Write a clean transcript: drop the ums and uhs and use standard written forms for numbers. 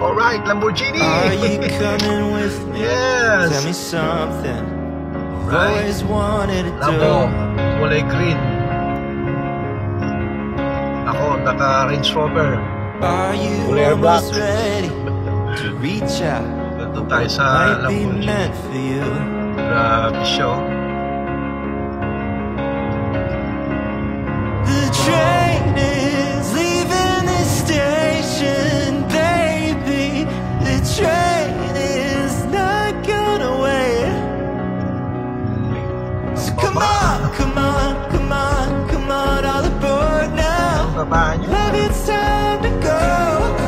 Alright, Lamborghini! Are you coming with me? Yes! Tell me something I've Right. always wanted to Lambo, do. kulay green. Ako, naka Range Rover. Are you Kulay black. almost ready to reach out? Doon tayo sa Might be Lamborghini. meant for you. Grabe siya. The train is leaving the station, baby. The train is not gonna wait. So come on, come on, come on, come on, all aboard now. Baba niya. Love, it's time to go.